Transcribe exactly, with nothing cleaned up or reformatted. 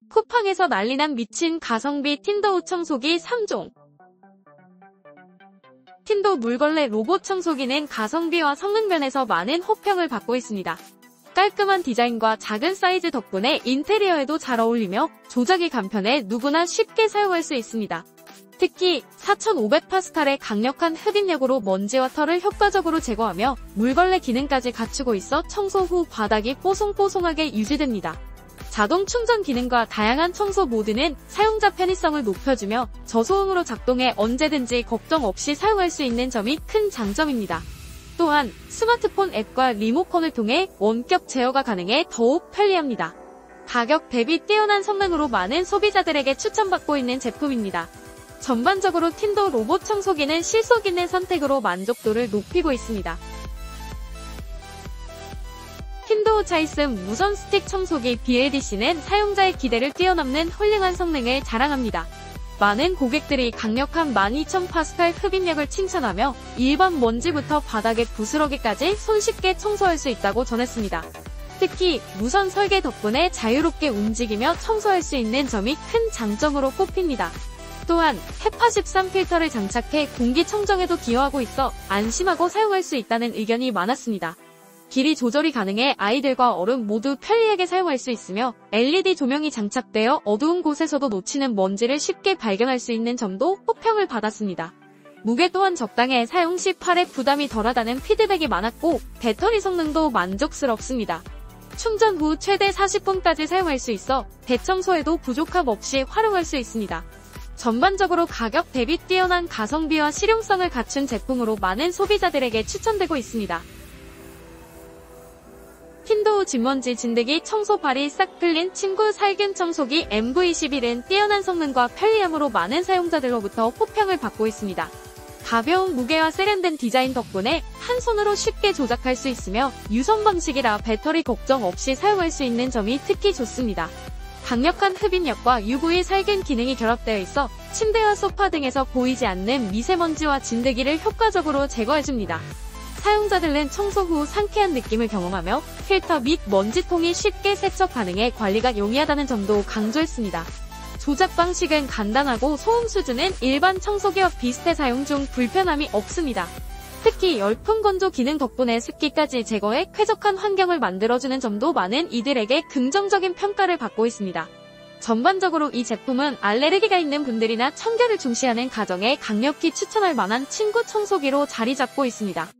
쿠팡에서 난리난 미친 가성비 틴더우 청소기 삼 종. 틴더우 물걸레 로봇 청소기는 가성비와 성능 면에서 많은 호평을 받고 있습니다. 깔끔한 디자인과 작은 사이즈 덕분에 인테리어에도 잘 어울리며 조작이 간편해 누구나 쉽게 사용할 수 있습니다. 특히 사천오백 파스칼의 강력한 흡입력으로 먼지와 털을 효과적으로 제거하며 물걸레 기능까지 갖추고 있어 청소 후 바닥이 뽀송뽀송하게 유지됩니다. 자동 충전 기능과 다양한 청소 모드는 사용자 편의성을 높여주며 저소음으로 작동해 언제든지 걱정 없이 사용할 수 있는 점이 큰 장점입니다. 또한 스마트폰 앱과 리모컨을 통해 원격 제어가 가능해 더욱 편리합니다. 가격 대비 뛰어난 성능으로 많은 소비자들에게 추천받고 있는 제품입니다. 전반적으로 틴더우 로봇 청소기는 실속 있는 선택으로 만족도를 높이고 있습니다. 틴더우 차이슨 무선 스틱 청소기 비엘디씨는 사용자의 기대를 뛰어넘는 훌륭한 성능을 자랑합니다. 많은 고객들이 강력한 만 이천 파스칼 흡입력을 칭찬하며 일반 먼지부터 바닥의 부스러기까지 손쉽게 청소할 수 있다고 전했습니다. 특히 무선 설계 덕분에 자유롭게 움직이며 청소할 수 있는 점이 큰 장점으로 꼽힙니다. 또한 헤파 십삼 필터를 장착해 공기청정에도 기여하고 있어 안심하고 사용할 수 있다는 의견이 많았습니다. 길이 조절이 가능해 아이들과 어른 모두 편리하게 사용할 수 있으며 엘이디 조명이 장착되어 어두운 곳에서도 놓치는 먼지를 쉽게 발견할 수 있는 점도 호평을 받았습니다. 무게 또한 적당해 사용 시 팔에 부담이 덜하다는 피드백이 많았고 배터리 성능도 만족스럽습니다. 충전 후 최대 사십 분까지 사용할 수 있어 대청소에도 부족함 없이 활용할 수 있습니다. 전반적으로 가격 대비 뛰어난 가성비와 실용성을 갖춘 제품으로 많은 소비자들에게 추천되고 있습니다. 틴더우 진먼지 진드기 청소발이 싹 풀린 친구 살균 청소기 엠브이 십일은 뛰어난 성능과 편리함으로 많은 사용자들로부터 호평을 받고 있습니다. 가벼운 무게와 세련된 디자인 덕분에 한 손으로 쉽게 조작할 수 있으며 유선 방식이라 배터리 걱정 없이 사용할 수 있는 점이 특히 좋습니다. 강력한 흡입력과 유브이 살균 기능이 결합되어 있어 침대와 소파 등에서 보이지 않는 미세먼지와 진드기를 효과적으로 제거해줍니다. 사용자들은 청소 후 상쾌한 느낌을 경험하며 필터 및 먼지통이 쉽게 세척 가능해 관리가 용이하다는 점도 강조했습니다. 조작 방식은 간단하고 소음 수준은 일반 청소기와 비슷해 사용 중 불편함이 없습니다. 특히 열풍 건조 기능 덕분에 습기까지 제거해 쾌적한 환경을 만들어주는 점도 많은 이들에게 긍정적인 평가를 받고 있습니다. 전반적으로 이 제품은 알레르기가 있는 분들이나 청결을 중시하는 가정에 강력히 추천할 만한 친구 청소기로 자리 잡고 있습니다.